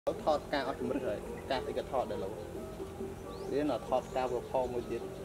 thọt cao ở trong rồi ca thì cái thọt để lâu thế là thọt cao vừa pho một tiết